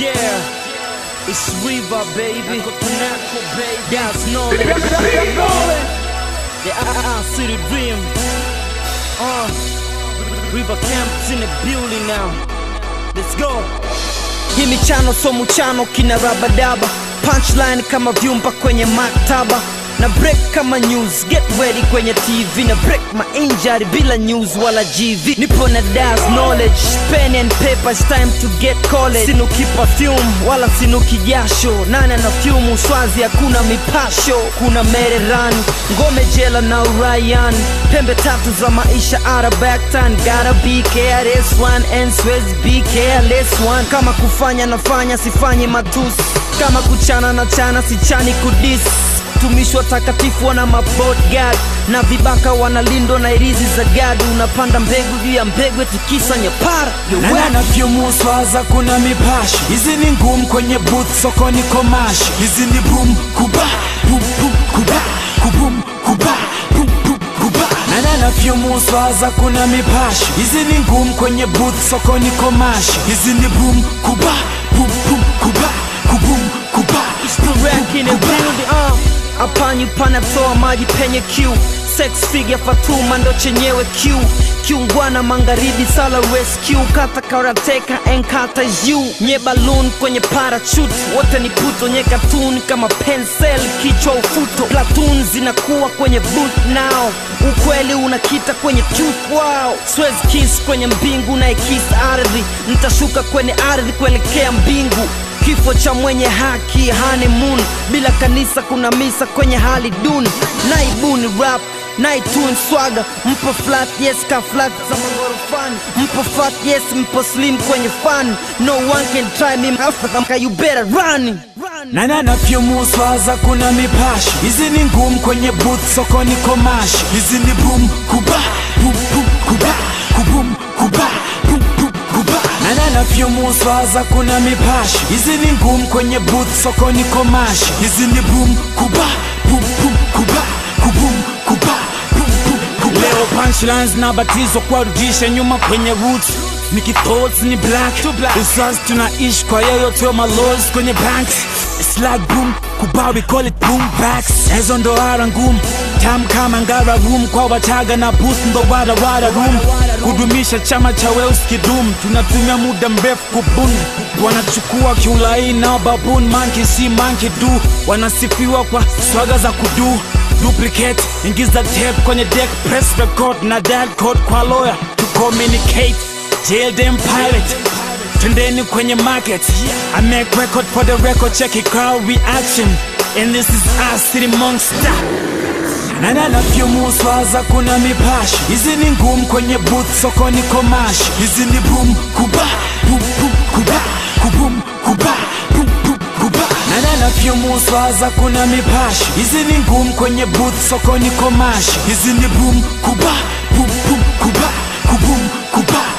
Yeah, it's River, baby. Nako, baby. That's knowledge. Yeah, I see the dream. River Camp's in the building now. Let's go. Hii michano so muchano kina rabadaba, punchline kama vyumba kwenye maktaba, na break kama news, get ready kwenye TV, na break my injury bila news wala GV. Nipo na das knowledge, pen and paper, it's time to get college. Sinuki perfume, wala sinuki jasho, nana na fume uswazi hakuna mipasho. Kuna mererani, ngome jela na urayan, pembe tatu za maisha out of back time. Gotta be careless one and Swez be careless one. Kama kufanya nafanya sifanyi matusi, kama kuchana na chana sichani kudis. Tumishwa takatifu wana mabodyguard, na vibaka wanalindwa na irizi za gadu. Unapanda mbegu juu ya mbegu tikisa nyapara. Na vyumuswaza kuna mipashi, hizi ni ngumu kwenye booth soko ni komashi. Hizi ni boom kuba, boom boom kuba, kubum kuba, boom boom kuba. Na vyumuswaza kuna mipashi, hizi ni ngumu kwenye booth soko ni komashi. Hizi ni boom kuba, boom boom kuba, kubum kuba. It's the rank in the building, Apanyu panatoa maji penye Q, sex figure Fatuma ndo chenyewe Q. Kiungwana magharibi sala rescue, kata karateka and kata is you. Nye balloon kwenye parachute, wote ni puto. Nye cartoon kama pencil, kichwa ufuto. Platoon zinakuwa kwenye boot now, ukweli unakita kwenye tooth. Wow, Swez kiss kwenye mbingu na ikiss ardhi. Nitashuka kwenye ardhi kuelekea mbingu. Kifo cha mwenye haki honeymoon, bila kanisa kuna misa kwenye hali duni. Naibuni rap, naituni swaga, mpo flat yes ka flat za magorofani. Mpo fat yes mpo slim kwenye fan. No one can try me Africa, you better run. Na vyumuswaza kuna mipashi, hizi ni ngumu kwenye booth soko ni komashi. Hizi ni boom kuba, boom boom kuba, kubum kuba, boom boom kuba. Na vyumuswaza kuna mipashi, hizi ni ngumu kwenye booth soko ni komashi. Hizi ni boom kuba, boom boom kuba, kubum kuba, boom boom kuba. Leo punchlines na batizo kwa rudisha nyuma kwenye roots. Nikki thoughts ni black, uswazi tunaishi kwa yoyote my laws kwenye banks. It's like boom kuba, we call it boom backs. Ezo ndo ara ngumu, tam kama ngara room. Kwa wataga na boost ndo wada room. Kudumisha chama cha Wales kidum, tunatumia muda mrefu kubuni. Wanachukua kiulai na baboon, monkey see monkey do. Wanasifiwa kwa swaga za kudu. Duplicate, ingiza tape kwenye deck, press record na dial code kwa lawyer to communicate. Jail them pirate, trendeni kwenye market. I make record for the record, check it crowd reaction. And this is our city monster. Na vyumuswaza kuna mipashi, hizi ni ngumu kwenye booth soko ni komashi. Hizi ni boom kuba, boom boom kuba, kubum kuba, boom boom kuba. Na vyumuswaza kuna mipashi, hizi ni ngumu kwenye booth soko ni komashi. Hizi ni boom kuba, boom boom kuba, kubum kuba.